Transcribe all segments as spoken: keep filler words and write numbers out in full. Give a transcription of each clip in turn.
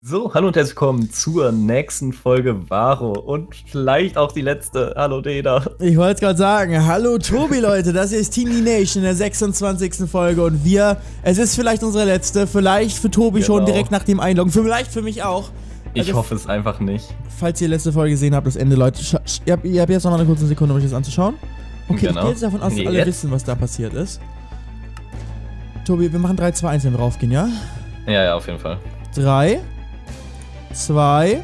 So, hallo und herzlich willkommen zur nächsten Folge Varo und vielleicht auch die letzte. Hallo Deda. Ich wollte es gerade sagen, hallo Tobi Leute, das hier ist Team D Nation in der sechsundzwanzigsten Folge und wir, es ist vielleicht unsere letzte, vielleicht für Tobi Genau. schon direkt nach dem Einloggen, vielleicht für mich auch. Ich Also, hoffe es einfach nicht. Falls ihr die letzte Folge gesehen habt, das Ende, Leute, scha- ihr habt, ihr habt jetzt noch mal eine kurze Sekunde, um euch das anzuschauen. Okay, Genau. ich gehe jetzt davon aus, dass Nee, alle jetzt? wissen, was da passiert ist. Tobi, wir machen drei, zwei, eins, wenn wir raufgehen, ja? Ja, ja, auf jeden Fall. drei, zwei,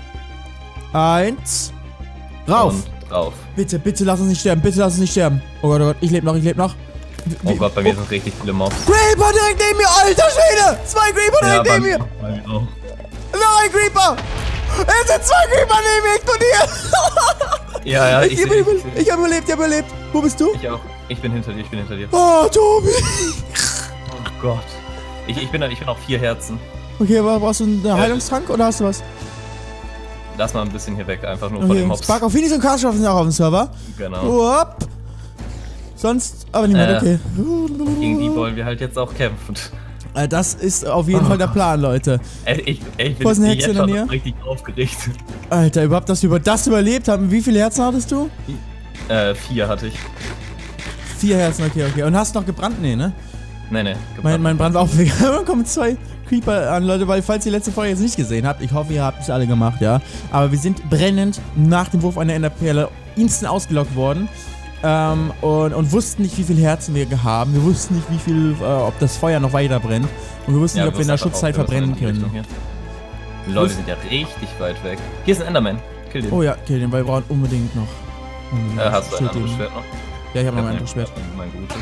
eins, rauf! Und drauf. Bitte, bitte lass uns nicht sterben, bitte lass uns nicht sterben. Oh Gott, oh Gott, ich lebe noch, ich lebe noch. Oh Gott, bei mir sind richtig viele Mobs. Creeper direkt neben mir, alter Schwede! Zwei Creeper Ja, direkt bei neben mir! mir, bei mir auch. Noch ein Creeper! Es sind zwei Creeper neben mir, explodiert! Ja, ja, ich ich, seh hab dich, überle ich seh dich. ich hab überlebt, ich hab überlebt. Wo bist du? Ich auch. Ich bin hinter dir, ich bin hinter dir. Oh, Tobi! Oh Gott. Ich, ich, bin, ich bin auf vier Herzen. Okay, aber brauchst du einen Heilungstrank oder hast du was? Lass mal ein bisschen hier weg, einfach nur von Okay, den Mobs. Spark auf Phoenix und Carschaft sind auch auf dem Server. Genau. Uop. Sonst, aber nicht mehr, Äh, okay. Gegen die wollen wir halt jetzt auch kämpfen. Äh, Das ist auf jeden Fall der Plan, Leute. Ey, ich, ey, ich Wo ist bin eine jetzt Hexe in der schon Nähe? richtig aufgeregt. Alter, überhaupt, dass wir über das überlebt haben. Wie viele Herzen hattest du? Äh, vier hatte ich. Vier Herzen, okay, okay. Und hast du noch gebrannt? Nee, ne? Nee, nee. Mein, mein Brand war auch weg. Da kommen zwei Creeper an, Leute, weil falls ihr die letzte Folge jetzt nicht gesehen habt, ich hoffe, ihr habt es alle gemacht, ja. Aber wir sind brennend nach dem Wurf einer Enderperle instant ausgelockt worden. Ähm, und, und wussten nicht, wie viele Herzen wir haben. Wir wussten nicht, wie viel, äh, ob das Feuer noch weiter brennt. Und wir wussten nicht, ob wir in der Schutzzeit verbrennen können. Die Leute sind ja richtig weit weg. Hier ist ein Enderman. Kill den. Oh ja, kill den, weil wir brauchen unbedingt noch. Unbedingt Äh, hast du ein Schild anderes geben. Schwert noch? Ja, ich habe noch Ja, ein anderes Schwert. Mein gutes.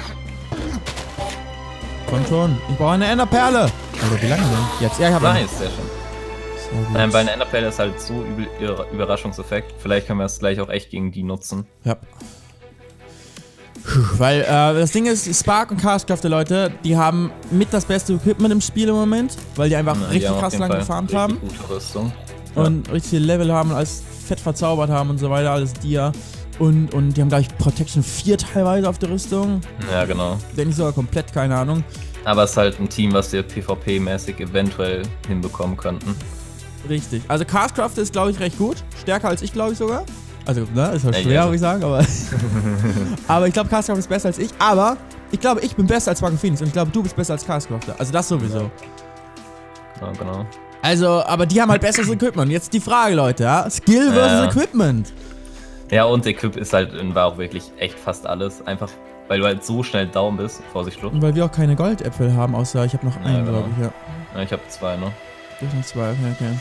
Komm schon. Ich brauche eine Enderperle. Also, wie lange denn? Jetzt. Ja, ich habe eine. Nice, sehr schön. Sehr gut. Ähm, bei einer Enderperle ist halt so übel Über- Überraschungseffekt. Vielleicht können wir es gleich auch echt gegen die nutzen. Ja. Puh, weil, äh, das Ding ist, Spark und Castcrafter, Leute, die haben mit das beste Equipment im Spiel im Moment, weil die einfach Ja, die richtig haben auf krass jeden lang Fall gefarmt richtig haben Gute Rüstung. und richtig viel Level haben und alles fett verzaubert haben und so weiter, alles Dia. Und, und die haben, glaube ich, Protection vier teilweise auf der Rüstung. Ja, genau. Wenn nicht sogar komplett, keine Ahnung. Aber es ist halt ein Team, was wir PvP-mäßig eventuell hinbekommen könnten. Richtig. Also Castcrafter ist, glaube ich, recht gut. Stärker als ich, glaube ich sogar. Also, ne, ist halt Ja, schwer, ja. würde ich sagen, aber. aber ich glaube, Castcrafter ist besser als ich. Aber ich glaube, ich bin besser als Spark und Phoenix und ich glaube, du bist besser als Castcrafter. Also das sowieso. Ja, genau. Also, aber die haben halt besseres Equipment. Jetzt die Frage, Leute, ja? Skill versus Ja. Equipment. Ja, und Equip ist halt in Varo wirklich echt fast alles. Einfach, weil du halt so schnell down bist. Vorsicht, Flucht. Und weil wir auch keine Goldäpfel haben, außer ich habe noch Ja, einen, genau. glaube ich, ja. Ja, ich habe zwei, ne? Ich noch zwei, okay, okay.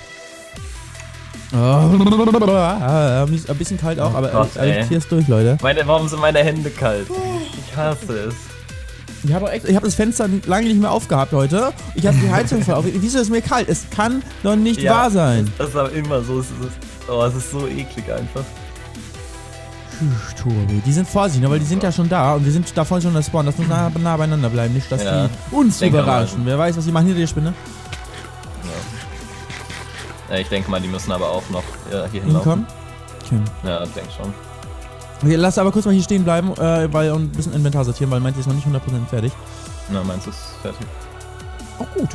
Oh, ah, ein bisschen kalt auch, Oh aber Gott, alles ey. hier ist durch, Leute. Meine, warum sind meine Hände kalt? Ich hasse es. Ich habe hab das Fenster lange nicht mehr aufgehabt heute. Ich habe die Heizung voll auf. Wieso ist mir kalt? Es kann doch nicht Ja, wahr sein. Das ist aber immer so. Es ist, oh, es ist so eklig einfach. Puh, Tobi, die sind vorsichtig, ne, weil die sind ja schon da und wir sind davon schon das Spawn. Das muss nah, nah beieinander bleiben, nicht, dass Ja. die uns Denk überraschen. mal. Wer weiß, was die machen hinter dir, Spinne. Ja, ich denke mal, die müssen aber auch noch ja, hier hinlaufen. Hinkommen? Okay. Ja, denk schon. Okay, lass aber kurz mal hier stehen bleiben, äh, weil und ein bisschen Inventar sortieren, weil meint ist noch nicht hundert Prozent fertig. Na, meinst du es fertig? Auch gut.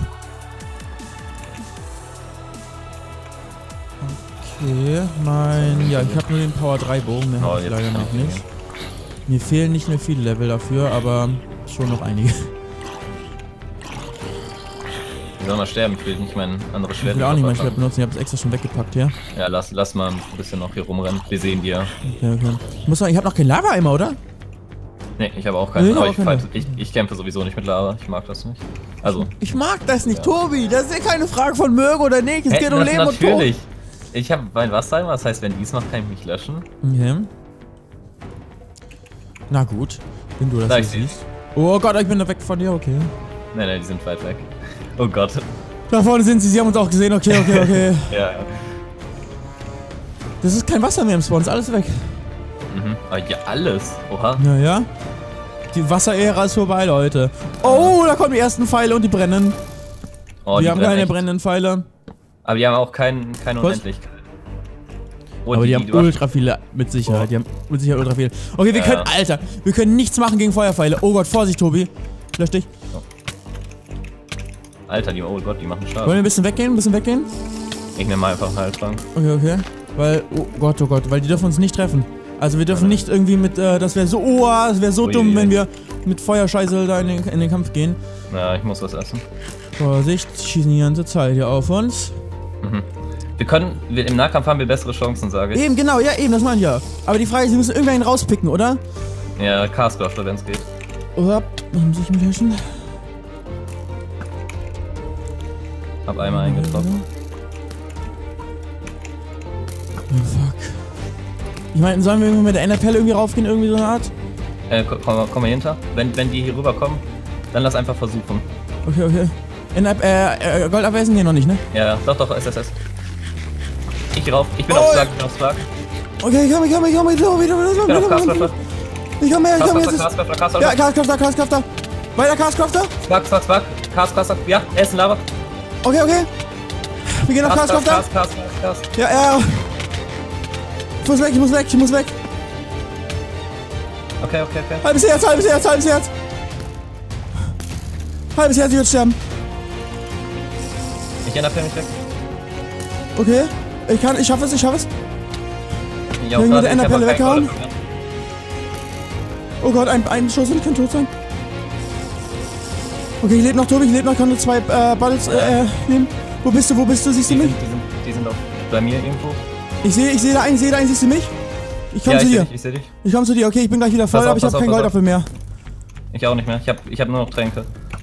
Okay, mein. Ja, ich habe nur den Power drei Bogen, mehr Oh, habe ich jetzt leider kann noch ich nicht. Mir fehlen nicht mehr viele Level dafür, aber schon noch einige. Wir sollen mal sterben, ich will nicht mein anderes Ich Schwert will auch nicht mein Schwert verpacken. benutzen, ich habe es extra schon weggepackt hier. Ja, lass, lass mal ein bisschen noch hier rumrennen. Wir sehen die ja. Okay, okay. Ich muss sagen, ich habe noch kein Lava-Eimer, oder? Ne, ich habe auch Nee, keinen. ich aber auch ich, keine. fight, ich, ich kämpfe sowieso nicht mit Lava. Ich mag das nicht. Also. Ich mag das nicht, Ja. Tobi. Das ist ja keine Frage von mögen oder nicht. Es Hä, geht um das Leben und Tod. natürlich. Ich habe mein Wasser, das heißt, wenn dies macht, kann ich mich löschen. Okay. Na gut, wenn du das Da, so ich seh's. siehst. Oh Gott, ich bin da weg von dir, okay. Nein, nein, die sind weit weg. Oh Gott. Da vorne sind sie, sie haben uns auch gesehen, okay, okay, okay. Ja, ja. Das ist kein Wasser mehr im Spawn, ist alles weg. Mhm. Aber ja, alles. Oha. Naja. Die Wasserära ist vorbei, Leute. Oh, da kommen die ersten Pfeile und die brennen. Oh, wir haben brennen keine echt. brennenden Pfeile. Aber die haben auch kein, keine Was? Unendlichkeit. Oh, Aber die, haben du hast- ultra viele, mit Sicherheit. Oh. Die haben mit Sicherheit ultra viele. Okay, wir Ja, können, ja. Alter, wir können nichts machen gegen Feuerpfeile. Oh Gott, Vorsicht, Tobi. Lösch dich. Alter, die, oh Gott, die machen Wollen wir Schaden. ein bisschen weggehen, ein bisschen weggehen? Ich nehme mal einfach einen Heiltrank. Okay, okay. Weil, oh Gott, oh Gott, weil die dürfen uns nicht treffen. Also wir dürfen ja. nicht irgendwie mit, äh, das wäre so, oh, das wäre so Ui, dumm, wenn wir mit Feuerscheiße da in den, in den Kampf gehen. Ja, ich muss was essen. Vorsicht, schießen die ganze Zeit hier auf uns. Mhm. Wir können, wir, im Nahkampf haben wir bessere Chancen, sage ich. Eben, genau, ja, eben, das meine ich ja. Aber die Frage ist, wir müssen irgendwann rauspicken, oder? Ja, Castcrafter, wenn es geht. Oder? Dann muss ich mich löschen. Hab einmal eingetroffen. Oh, fuck. Ich meine, sollen wir mit der Enderperle irgendwie raufgehen, irgendwie so eine Art? Äh, komm, komm mal hinter. Wenn, wenn die hier rüberkommen, dann lass einfach versuchen. Okay, okay. Ender, äh, äh, Goldabwehr sind hier noch nicht, ne? Ja, doch, doch, S S S. Ich geh rauf, ich bin oh, auf Schlag, ich bin auf Schlag. Okay, ich komm, ich komm, ich komm, ich komm, ich komm, ich komm, ich komm, ich komm. Ich komm her, ich komm jetzt. Castcrafter, Castcrafter. Ja, Castcrafter, Castcrafter. Weiter Castcrafter. Schlag, Schlag, Schlag. Castcrafter, ja, er ist ein Lava. Okay, okay. Wir gehen auf Castcrafter. Cast, Cast, Cast, Cast. Ja, ja. Ich muss weg, ich muss weg, ich muss weg. Okay, okay, okay. Halbes Herz, halbes Herz, halbes Herz. Halbes Herz, ich werde sterben. Ich ändere mich weg. Okay. Ich kann, ich schaffe es, ich schaffe es. Ich Ich will mit der Enderperle weghauen. Oh Gott, ein, ein Schuss und ich kann tot sein. Okay, ich lebe noch, Tobi, ich lebe noch, ich kann nur zwei äh, Battles äh, nehmen. Wo bist du, wo bist du, siehst du die mich? Sind, die, sind, die sind auch bei mir irgendwo. Ich sehe, ich sehe da einen, ich sehe da einen, siehst du mich? Ich komm ja, zu ich dir. Seh dich, ich seh dich. Ich komm zu dir, okay, ich bin gleich wieder voll, auf, aber ich habe kein Goldapfel mehr. Ich auch nicht mehr, ich habe ich hab nur noch Tränke.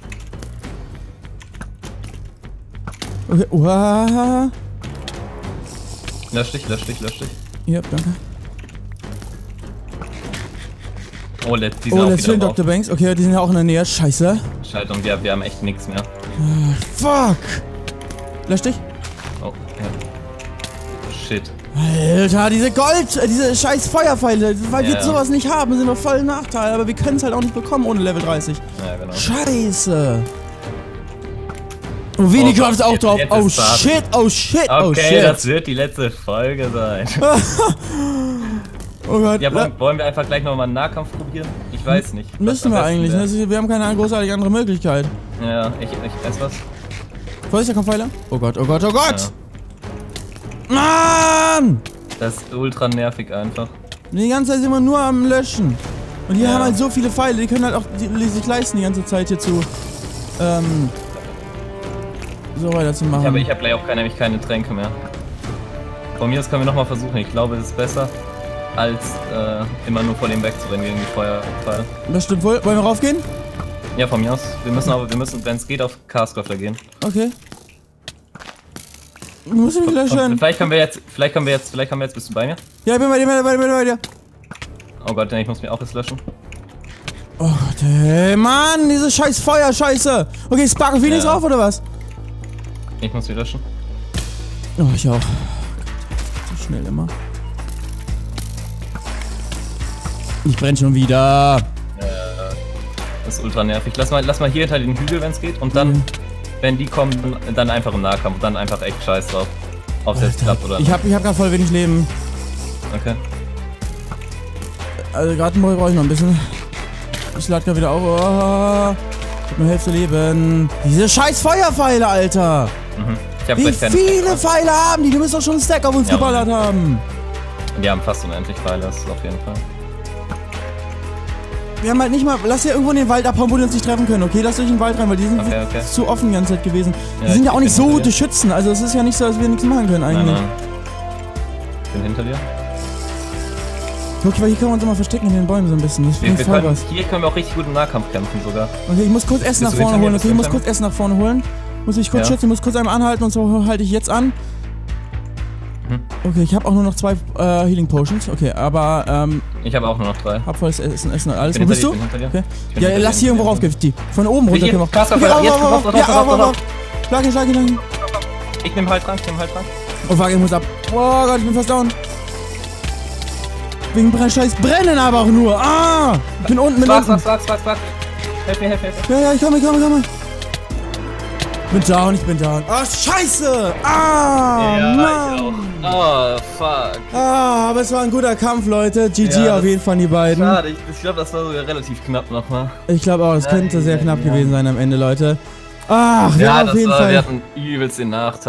Okay, uhaha. Lösch dich, lösch dich, lösch dich. Ja, danke. Oh, let, die sind oh, auch let's wieder Doktor drauf. Banks. Okay, die sind ja auch in der Nähe. Scheiße. Scheiße, und wir, wir haben echt nichts mehr. Uh, fuck. Lösch dich. Oh, ja. Shit. Alter, diese Gold, äh, diese scheiß Feuerpfeile, weil ja, wir sowas nicht haben, sind wir voll im Nachteil, aber wir können es halt auch nicht bekommen ohne Level dreißig. Ja, genau. Scheiße. Und wenig oh, ist auch jetzt, drauf. Jetzt oh shit, oh shit, okay, oh shit. Das wird die letzte Folge sein. Oh Gott. Ja, wollen, wollen wir einfach gleich nochmal einen Nahkampf probieren? Ich weiß nicht. Müssen wir eigentlich, ne? Wir haben keine großartige andere Möglichkeit. Ja, ich, ich esse was. Vorsicht, da kommt Pfeiler. Oh Gott, oh Gott, oh Gott! Ja. Mann! Das ist ultra nervig einfach. Die ganze Zeit sind wir nur am Löschen. Und die ja. haben halt so viele Pfeile, die können halt auch die, die sich leisten, die ganze Zeit hier zu ähm, so weiterzumachen. Ich habe ich hab gleich auch keine, nämlich keine Tränke mehr. Von mir aus können wir nochmal versuchen. Ich glaube, es ist besser, als äh, immer nur vor dem wegzurennen gegen die Feuerpfeile. Das stimmt wohl. Wollen wir raufgehen? Ja, von mir aus. Wir müssen aber, wir müssen, wenn es geht, auf Castcrafter gehen. Okay. Ich muss mich löschen. Vielleicht können wir jetzt, vielleicht können wir jetzt, vielleicht können wir jetzt, bist du bei mir? Ja, ich bin bei dir, bei dir, bei dir, bei dir. Oh Gott, ich muss mich auch jetzt löschen. Oh Gott, ey, Mann, diese scheiß Feuer, scheiße. Okay, Sparkle Phoenix ja. drauf, oder was? Ich muss mich löschen. Oh, ich auch. So schnell immer. Ich brenne schon wieder. Das ist ultra nervig. Lass mal, lass mal hier hinter den Hügel, wenn es geht. Und dann, mhm. wenn die kommen, dann, dann einfach im Nahkampf. Dann einfach echt scheiß drauf. Ob es jetzt klappt oder nicht. Ich hab, ich hab grad voll wenig Leben. Okay. Also Gartenboy brauche ich noch ein bisschen. Ich lade gerade wieder auf. Oh, ich hab nur Hälfte Leben. Diese scheiß Feuerpfeile, Alter. Mhm. Ich hab Wie viele Pfeile haben die? Du musst doch schon einen Stack auf uns ja, geballert haben. Die haben fast unendlich Pfeile, das ist auf jeden Fall. Wir haben halt nicht mal, lass ja irgendwo in den Wald abhauen, wo die uns nicht treffen können, okay? Lass durch den Wald rein, weil die sind okay, okay. zu offen die ganze Zeit gewesen. Die ja, sind ja auch nicht so gute dir. Schützen, also es ist ja nicht so, dass wir nichts machen können eigentlich. Nein, nein. Ich bin hinter dir. Okay, weil hier können wir uns immer verstecken in den Bäumen so ein bisschen. Das wir, wir können, was. Hier können wir auch richtig gut im Nahkampf kämpfen sogar. Okay, ich muss kurz Essen nach vorne holen, okay? Ich muss kurz Essen nach vorne holen. Muss ich kurz ja. schützen, ich muss kurz einmal anhalten und so halte ich jetzt an. Okay, ich habe auch nur noch zwei äh, Healing Potions. Okay, aber ähm. Ich habe auch nur noch drei. Hab volles Essen, Essen und alles. Wo bist dir, du? Okay. Ja, lass hier irgendwo rauf, die. Von oben runter können wir. Okay, auf, jetzt drauf, drauf, drauf, drauf, drauf. Schlag ihn, schlag ihn, schlag ihn. Ich nehme halt dran, ich nehme halt dran. Oh fuck, ich muss ab. Oh Gott, ich bin fast down. Wegen Brenn Scheiß Brennen aber auch nur. Ah! Ich bin unten mit unten. Wach, wach, wach, wach. Helf mir, helf mir, helf mir. Ja, ja, ich komme, ich komme, ich komme. Ich bin down, ich bin down. Ah, oh, scheiße! Ah, ja, Mann! Ich auch. Oh, fuck. Ah, aber es war ein guter Kampf, Leute. G G ja, auf jeden Fall, die beiden. Schade, ich, ich glaube, das war sogar relativ knapp nochmal. Ich glaube auch, das könnte sehr knapp ja. gewesen sein am Ende, Leute. Ach, ja, ja, auf das jeden war, Fall. Wir hatten übelst den Nachteil.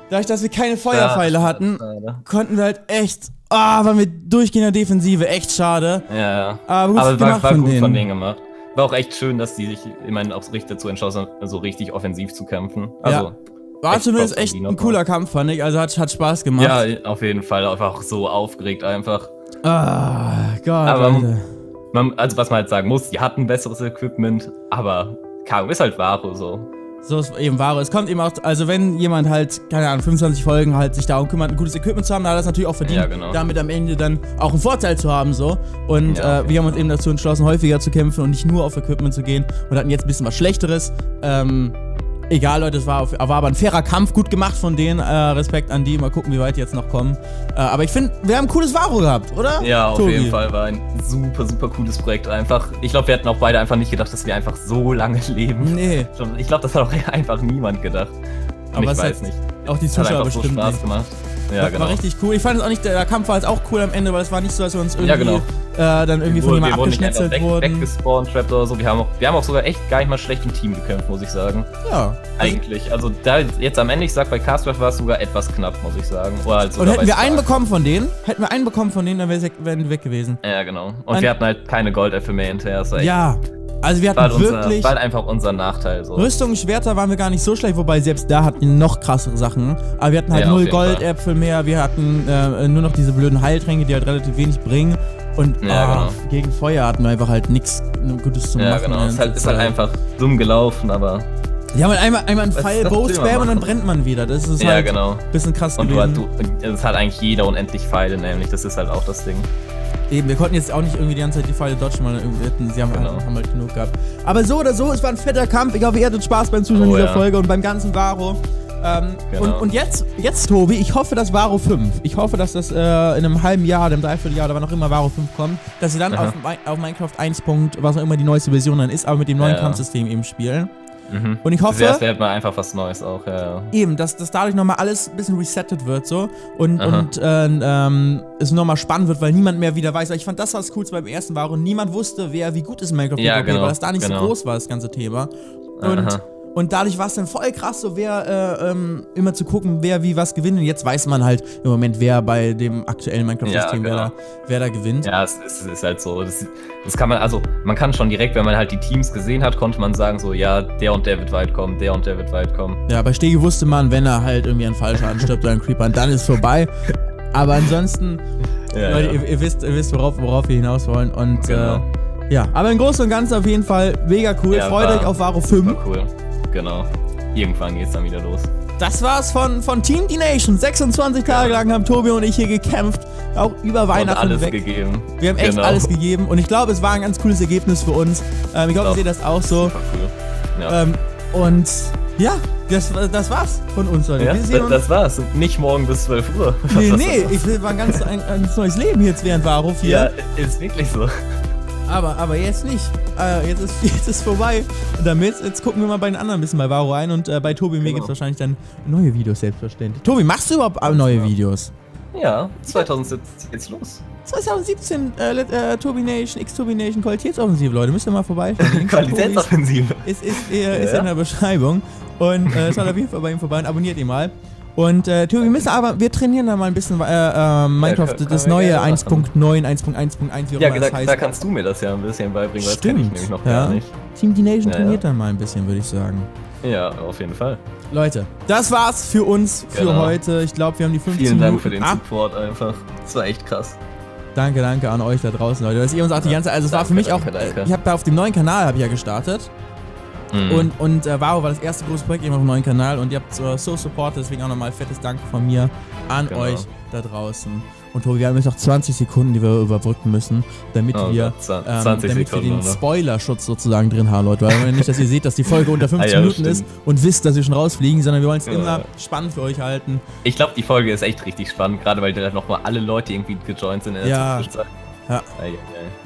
dadurch, dass wir keine Feuerpfeile Ja, hatten, schade. konnten wir halt echt, ah, waren wir durchgehend in der Defensive, echt schade. Ja, ja. Aber gut Aber gemacht war, war von gut denen. von denen gemacht. War auch echt schön, dass die sich immerhin auch richtig dazu entschlossen haben, so richtig offensiv zu kämpfen. Also, Ja. War echt zumindest Props an echt die ein nochmal. cooler Kampf, fand ich. Also hat, hat Spaß gemacht. Ja, auf jeden Fall. Einfach so aufgeregt einfach. Ah, Gott, Aber Alter. man, also was man halt sagen muss, die hatten besseres Equipment, aber Karo ist halt Varo so. So ist eben Varo. Es kommt eben auch, also wenn jemand halt, keine Ahnung, fünfundzwanzig Folgen halt sich darum kümmert, ein gutes Equipment zu haben, dann hat er das natürlich auch verdient, Ja, genau. damit am Ende dann auch einen Vorteil zu haben, so. Und Ja, äh, auf wir jeden haben uns eben dazu entschlossen, häufiger zu kämpfen und nicht nur auf Equipment zu gehen und hatten jetzt ein bisschen was Schlechteres. Ähm, egal, Leute, es war, auf, war aber ein fairer Kampf, gut gemacht von denen. Äh, Respekt an die, mal gucken, wie weit die jetzt noch kommen. Äh, aber ich finde, wir haben ein cooles Varo gehabt, oder? Ja, auf Tobi? jeden Fall war ein super, super cooles Projekt einfach. Ich glaube, wir hatten auch beide einfach nicht gedacht, dass wir einfach so lange leben. Nee, Ich glaube, das hat auch einfach niemand gedacht. Und aber ich es weiß hat nicht. auch die Es hat Zuschauer einfach so bestimmt Spaß nicht. gemacht. Ja, war, genau. war richtig cool. Ich fand es auch nicht, der Kampf war jetzt auch cool am Ende, weil es war nicht so, dass wir uns irgendwie Ja, genau. äh, dann irgendwie von wir jemandem wurden nicht einfach abgeschnetzelt weg, wurden. weggespawnt, trapped oder so. Wir haben, auch, wir haben auch sogar echt gar nicht mal schlecht im Team gekämpft, muss ich sagen. Ja. Eigentlich. Also da jetzt am Ende, ich sag, bei Castcraft war es sogar etwas knapp, muss ich sagen. Oder halt Und sogar hätten bei wir einen Spark. bekommen von denen, hätten wir einen bekommen von denen, dann wären wir weg gewesen. Ja, genau. Und Ein- wir hatten halt keine Goldäpfel mehr hinterher. Das war echt- Ja, also wir war halt hatten unser, wirklich war halt einfach unser Nachteil. So. Rüstung, Schwerter waren wir gar nicht so schlecht, wobei selbst da hatten wir noch krassere Sachen. Aber wir hatten halt Ja, auf null jeden Fall. Goldäpfel mehr, wir hatten äh, nur noch diese blöden Heiltränke, die halt relativ wenig bringen. Und Ja, ah, genau. gegen Feuer hatten wir einfach halt nichts Gutes zu Ja, machen. genau. Es ist halt, ist halt Zeit. einfach dumm gelaufen, aber. Ja, man einmal, einmal einen Was Pfeil soll Bow man spammen und dann machen? brennt man wieder. Das ist Ja, halt genau. ein bisschen krass Und du, gewesen. du, es hat eigentlich jeder unendlich Pfeile, nämlich. Das ist halt auch das Ding. Eben, wir konnten jetzt auch nicht irgendwie die ganze Zeit die Pfeile dodgen, weil irgendwie hätten, sie haben, Genau. halt, haben halt genug gehabt. Aber so oder so, es war ein fetter Kampf. Ich hoffe, ihr hattet Spaß beim Zuschauen Oh, dieser ja. Folge und beim ganzen Varo. Ähm, Genau. und, und jetzt, jetzt, Tobi, ich hoffe, dass Varo fünf, ich hoffe, dass das äh, in einem halben Jahr, einem Dreivierteljahr oder wann auch immer Varo fünf kommt, dass sie dann Aha. auf, Mi- auf Minecraft eins. Was auch immer die neueste Version dann ist, aber mit dem neuen Ja, ja. Kampfsystem eben spielen. Mhm. Und ich hoffe, Das wäre mal einfach was Neues auch, ja. ja. eben, dass, dass dadurch nochmal alles ein bisschen resettet wird so und, Aha. und äh, ähm, es nochmal spannend wird, weil niemand mehr wieder weiß. Weil ich fand, das war das Coolste beim ersten Varo. Niemand wusste, wer wie gut ist in Minecraft, Ja, PvP, genau, weil das da nicht genau. so groß war, das ganze Thema. Und, Aha. und dadurch war es dann voll krass, so wer äh, ähm, immer zu gucken, wer wie was gewinnt. Und jetzt weiß man halt im Moment, wer bei dem aktuellen Minecraft-System, Ja, wer, genau. da, wer da gewinnt. Ja, es ist, es ist halt so. Das, das kann man, also man kann schon direkt, wenn man halt die Teams gesehen hat, konnte man sagen, so, ja, der und der wird weit kommen, der und der wird weit kommen. Ja, bei Stegi wusste man, wenn er halt irgendwie an Fallschaden stirbt oder an Creepern, dann ist vorbei. Aber ansonsten, Ja, Leute, ja. Ihr, ihr wisst, ihr wisst worauf, worauf wir hinaus wollen. Und Genau. äh, ja, aber im Großen und Ganzen auf jeden Fall mega cool. Ja, Freut war- euch auf Varo fünf. War cool. Genau. Irgendwann geht's dann wieder los. Das war's von, von Team D-Nation. sechsundzwanzig Tage lang haben Tobi und ich hier gekämpft. Auch über Und Weihnachten alles weg. gegeben. Wir haben echt Genau. alles gegeben. Und ich glaube, es war ein ganz cooles Ergebnis für uns. Ähm, ich glaube, ihr Doch. seht das auch so. Super cool. Ja. Ähm, und ja, das, das war's von uns, Leute. ja, Wir sehen das, uns. das war's. Und nicht morgen bis zwölf Uhr. Nee, Was nee, das ich will war ein ganz ein, ein neues Leben jetzt während Varo vier. Ja, ist wirklich so. Aber, aber jetzt nicht. Äh, jetzt, ist, jetzt ist vorbei. Und damit, jetzt gucken wir mal bei den anderen ein bisschen bei Varo ein. Und äh, bei Tobi und mir Genau. gibt's wahrscheinlich dann neue Videos, selbstverständlich. Tobi, machst du überhaupt äh, neue genau. Videos? Ja, zweitausendsiebzehn geht's los. zwanzig siebzehn, äh, let- äh, Tobi Nation, X-Tobi Nation, Qualitätsoffensive, Leute. Müsst ihr mal vorbeischauen. Link zu Tobis Qualitätsoffensive. Ist, ist, äh, ist Ja. in der Beschreibung. Und äh, schaut auf jeden Fall bei ihm vorbei und abonniert ihn mal. Und äh, Tobi, wir müssen aber, wir trainieren da mal ein bisschen äh, äh, Minecraft, können- können das wir neue gerne machen. eins Punkt neun, eins Punkt eins Punkt eins, wie auch Ja, immer da, das heißt. da kannst du mir das ja ein bisschen beibringen, weil das kenne ich Stimmt, nämlich noch ja. gar nicht. Team D-Nation Ja, trainiert ja. dann mal ein bisschen, würde ich sagen. Ja, auf jeden Fall. Leute, das war's für uns für Genau. heute. Ich glaube, wir haben die fünfzehn Vielen Dank Minuten für den ab. Support einfach. Das war echt krass. Danke, danke an euch da draußen, Leute. Dass ihr uns auch die Ja, ganze, also es war danke, für mich danke, auch, danke. äh, ich habe da auf dem neuen Kanal habe ich ja gestartet. Mhm. Und, und äh, Varo war das erste große Projekt eben auf dem neuen Kanal und ihr habt so, so supportet, deswegen auch nochmal fettes Dank von mir an Genau. euch da draußen. Und Tobi, wir haben jetzt noch zwanzig Sekunden, die wir überbrücken müssen, damit Oh wir, Gott, zwan- ähm, zwanzig damit wir Sekunden, den oder? Spoilerschutz sozusagen drin haben, Leute. Weil nicht, dass ihr seht, dass die Folge unter fünfzehn Ah ja, Minuten ist stimmt. und wisst, dass wir schon rausfliegen, sondern wir wollen es Ja. immer spannend für euch halten. Ich glaube, die Folge ist echt richtig spannend, gerade weil da nochmal alle Leute irgendwie gejoint sind in der Ja. Zwischenzeit. Ja. Ei, ei,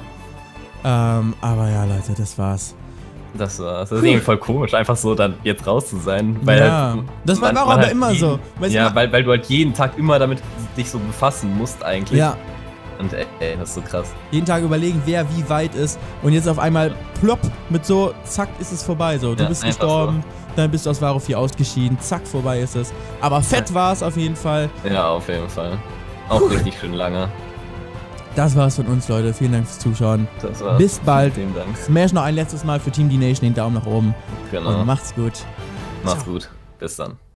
ei. Ähm, aber ja, Leute, das war's. Das war's. Das ist irgendwie voll komisch, einfach so dann jetzt raus zu sein. Weil Ja. halt, Das war man- Varo man aber halt immer jeden, so. Weil es Ja, immer- weil, weil du halt jeden Tag immer damit dich so befassen musst eigentlich. Ja. Und ey, ey, das ist so krass. Jeden Tag überlegen, wer wie weit ist. Und jetzt auf einmal plopp mit so, zack, ist es vorbei. So, du Ja, bist einfach gestorben, dann bist du aus Varo vier ausgeschieden, zack, vorbei ist es. Aber fett Ja. war es auf jeden Fall. Ja, auf jeden Fall. Auch richtig schön lange. Das war's von uns, Leute. Vielen Dank fürs Zuschauen. Das war's. Bis bald. Vielen Dank. Smash noch ein letztes Mal für Team D-Nation den Daumen nach oben. Genau. Und macht's gut. Macht's Ciao. gut. Bis dann.